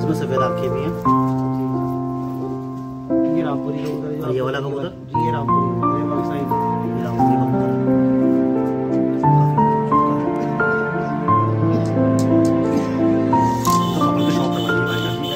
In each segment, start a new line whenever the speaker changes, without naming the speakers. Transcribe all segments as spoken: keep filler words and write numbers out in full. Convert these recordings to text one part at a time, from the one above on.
इसमें सफेद आंखें भी हैं।
ये रामपुरी कबूतर है।
ये वाला कबूतर
जी ये रामपुरी कबूतर है, पाकिस्तानी
ये रामपुरी कबूतर है। तो कबूतर शौक करवा दिए भाई जान।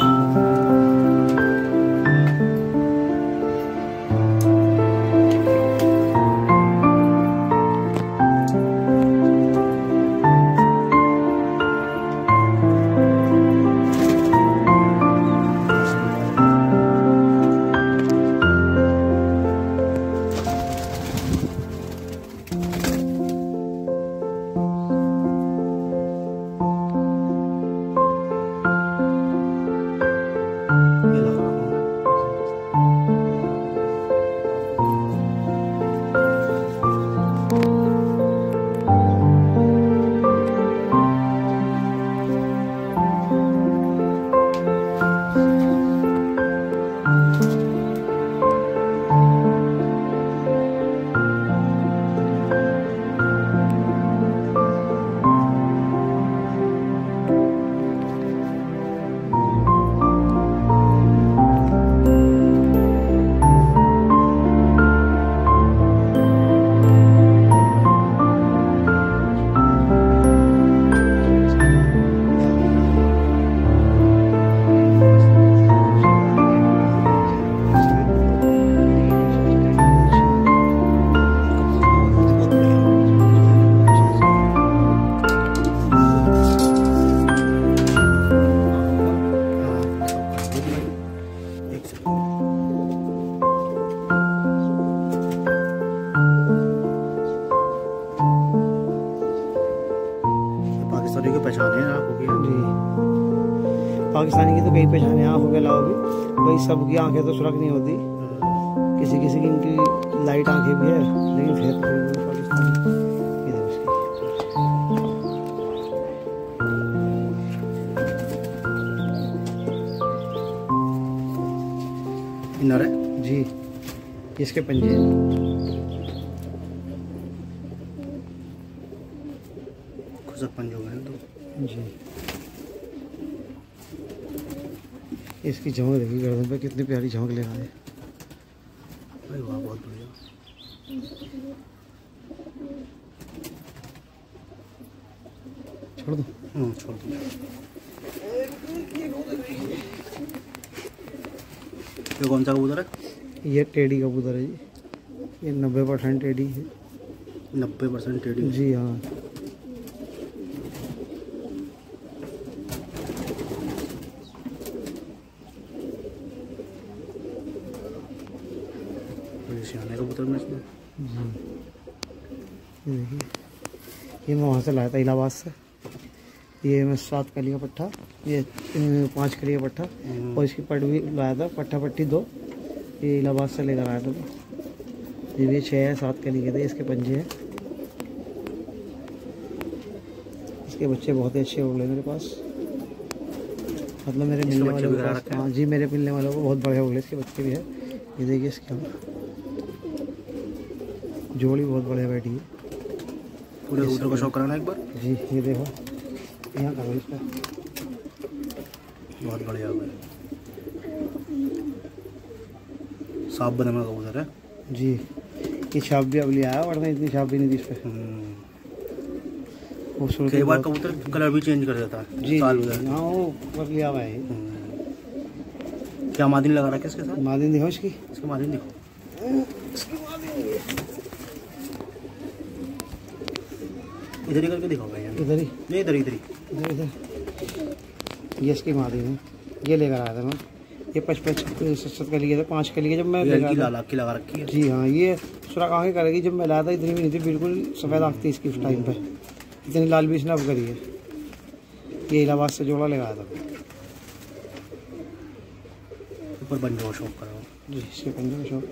पाकिस्तानी की पहचान है आंखों की
जी। पाकिस्तानी की तो कई पहचान है आंखों के अलावा भी, भाई सबकी आंखें तो सुरख नहीं होती, किसी किसी की इनकी लाइट आंखें भी है, लेकिन फिर पाकिस्तानी इधर
इसकी इनर है
जी। इसके पंजे
पंजो है तो
जी। इसकी झमक देखिए गर्दन पे कितनी प्यारी झमक ले रहा है
भाई, वाह बहुत बढ़िया।
छोड़ दो
हम्म छोड़ दो। ये कौन सा कबूतर है?
ये टेडी कबूतर है जी। ये नब्बे परसेंट टेडी है।
नब्बे परसेंट टेडी
जी हाँ।
सियाने कबूतर में इसमें
जी। ये देखिए, ये मैं वहाँ से लाया था इलाहाबाद से। ये मैं सात कली का पट्ठा, ये पाँच कली का पट्ठा, और इसकी पट भी लाया था, पट्ठा पट्टी दो, ये इलाहाबाद से लेकर आया था। ये भी छः है, सात कली के थे, इसके पंजे हैं। इसके बच्चे बहुत ही अच्छे हो गए मेरे पास, मतलब मेरे मिलने वाले के पास। हाँ जी, मेरे मिलने वालों को बहुत बड़े हो गए, इसके बच्चे भी है। ये देखिए इसके जोड़ी बहुत बढ़िया बैठी है।
पूरे कबूतर को शौक कराना एक बार
जी। ये देखो यहाँ करो इसका,
बहुत बढ़िया हुआ है। साफ बना हुआ कबूतर है
जी। ये छाप भी अब लिया है, वरना इतनी छाप भी नहीं थी इस पर।
कई बार कबूतर कलर भी चेंज कर देता है
जी।
साल
हाँ वो कर लिया हुआ है।
क्या मादिन लगा रहा है किसके साथ?
मादिन दिखो इसकी,
इसकी मादिन दिखो। इधर ही करके दिखाओ भाई।
इधर ही
नहीं इधर इधर ही
इधर इधर। ये इसकी मादिन है, ये लेकर आया था मैं। ये पचपन सत्तर का लिए था, पाँच का लिए जब मैं
लाल की लगा रखी है
जी। हाँ ये सुराख आँखें करेगी। जब मैं लाया था इतनी भी नहीं थी, बिल्कुल सफ़ेद आँख थी इसकी उस टाइम पे। इतनी लाल भी इसने अब करी है। ये इलाहाबाद से जोड़ा लगाया था
ऊपर बन जाओ शौक कराओ
जी। इसके पंजे शौक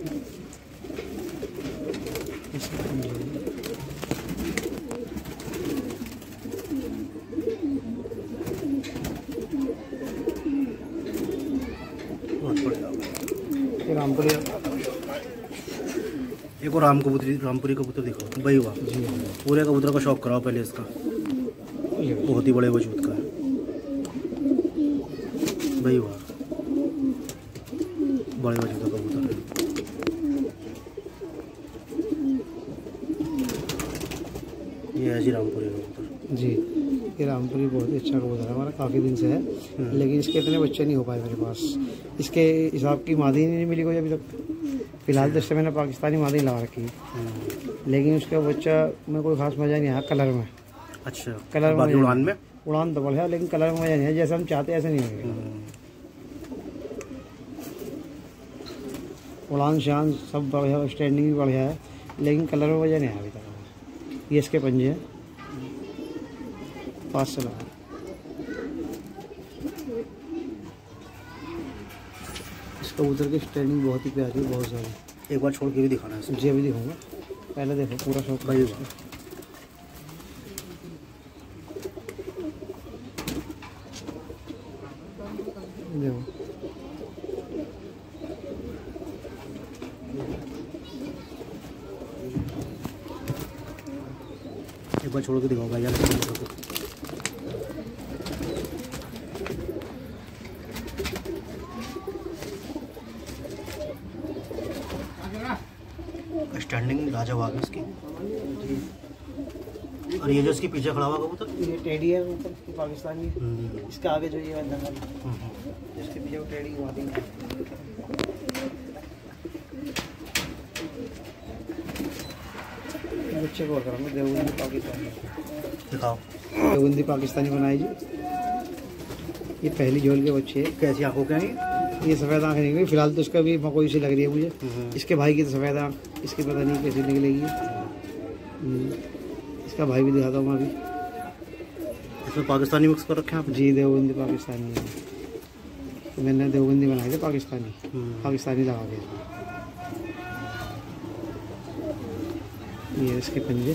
रामपुरी।
एक और राम कबूतरी रामपुरी कबूतर दिखाओ भाई। वाह
जी।
पूरे कबूतर का शौक कराओ पहले इसका, बहुत ही बड़े वजूद का है। भाई वाह, बड़े बच्चों का कबूतर है। ये है जी रामपुरी कबूतर।
जी, ये रामपुरी बहुत ही अच्छा कबूतर है हमारा, काफ़ी दिन से है, लेकिन इसके इतने बच्चे नहीं हो पाए मेरे पास। इसके हिसाब की मादी नहीं मिली कोई अभी तक। फिलहाल तो मैंने पाकिस्तानी मादी लगा रखी है, लेकिन उसका बच्चा में कोई खास मज़ा नहीं आया कलर में।
अच्छा,
कलर में
उड़ान में
उड़ान तो बढ़िया, लेकिन कलर में मज़ा नहीं है, जैसे हम चाहते ऐसे नहीं है। उड़ान शान सब बढ़िया, स्टैंडिंग भी बढ़िया है, लेकिन कलर में मज़ा नहीं आया अभी तक। ये इसके पंजे हैं, पास से लगा। इस कबूतर की स्टैंडिंग बहुत ही प्यारी है, बहुत ज़्यादा।
एक बार छोड़ के भी दिखाना है।
जी अभी दिखाऊंगा, पहले देखो पूरा शौक
भाई
देखो।
एक बार छोड़ के दिखाओ भाई यार। स्टैंडिंग लाजवाब है इसकी। और ये जो इसके पीछे खड़ा हुआ कबूतर,
ये टेडी है ऊपर की पाकिस्तानी है। इसके आगे जो ये है जंगल,
हम्म।
इसके पीछे वो टेडी की मादी है। बच्चे को करूँगा देवबंदी पाकिस्तानी,
दिखाओ।
देवबंदी पाकिस्तानी बनाई जी। ये पहली झोल के बच्चे हैं।
कैसी आंखों के हैं
ये सफ़ेद आँख निकली फिलहाल तो, इसका भी मकोई सी लग रही है मुझे। इसके भाई की तो सफ़ेद आँख, इसकी पता नहीं कैसी निकलेगी। इसका भाई भी दिखाता हूँ मैं अभी।
इसमें पाकिस्तानी मिक्स कर रखे हैं आप?
जी देवबंदी पाकिस्तानी है, तो मैंने देवबंदी बनाई थी पाकिस्तानी, पाकिस्तानी लगा के। ये इसके पंजे।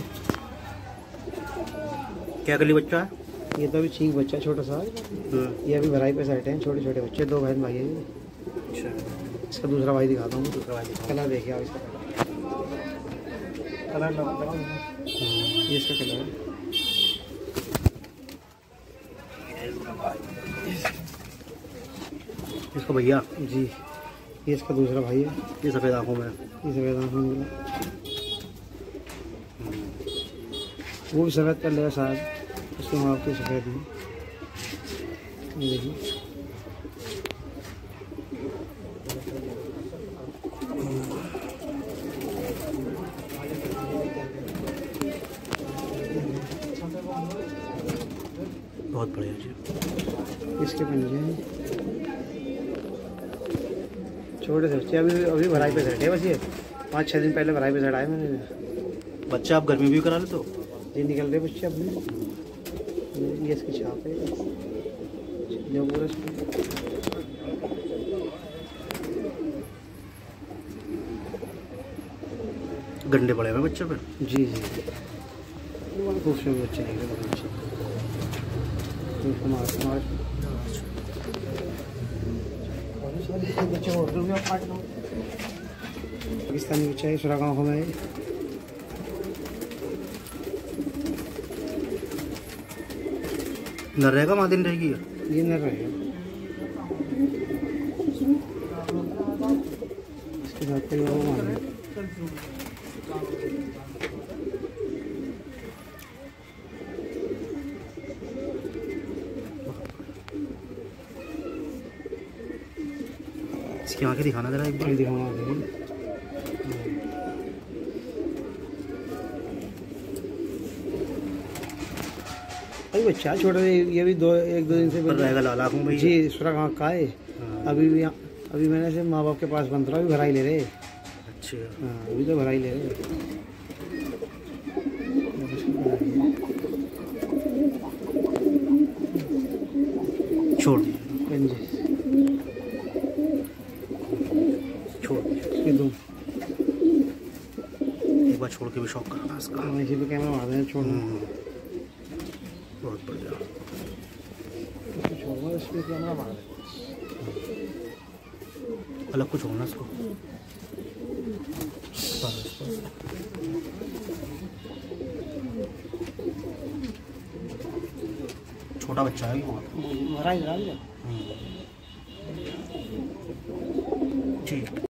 क्या गली बच्चा है?
ये तो अभी ठीक बच्चा छोटा सा, ये अभी भराई पे सेट हैं, छोटे छोटे बच्चे, दो बहन भाई है ये।
अच्छा,
इसका दूसरा भाई दिखाता हूँ।
दूसरा भाई दिखाओ।
कलर देखिए आप इसका, कलर लगा, ये इसका कलर है।
इसका भैया
जी, ये इसका दूसरा भाई है।
ये सफ़ेद आंखों में,
ये सफ़ेद आँखों में मिला, वो भी सफ़ेद कर लेगा शायद, उसके माँ बाप की सफ़ेद है। ये देखिए,
बहुत बढ़िया जी।
इसके पंजे हैं छोटे से बच्चे, अभी अभी भराई पे सेट है बस। ये पाँच छः दिन पहले भराई पे सेट आए मैंने।
बच्चा आप गर्मी भी करा लेते हो?
ये निकल रहे बच्चे अपने। ये इसकी छाप है जो पूरा
गंडे पड़े हुए बच्चे पे।
जी जी खूबसूरत बच्चे निकले, बहुत अच्छे। पाकिस्तानी बच्चा है, सुरा गाँव में।
न रहेगा मादिन रहेगी?
ये नर रहेगा, इसके बाद कोई और मालूम।
इसकी आंखें दिखाना जरा एक बार।
दिखाऊंगा देखिए, अभी बच्चा छोटा, ये भी दो एक दो दिन से
पर रहेगा लाल आँखों में।
जी सुरा गाँव का है। अभी भी अभी मैंने से माँ बाप के पास बंद रहा, अभी भराई ले रहे।
अच्छा,
हाँ अभी तो भराई ले रहे।
छोड़
पंजे
छोड़
इसके दो,
एक बार छोड़ के भी शौक करना इसका।
हम इसी पे कैमरा मार दें, छोड़ना
बहुत बढ़िया।
छोड़ना, इस पे कैमरा मार दें।
अलग कुछ होना इसको। छोटा बच्चा है ये बहुत।
भराई लगा लिया।
ठीक।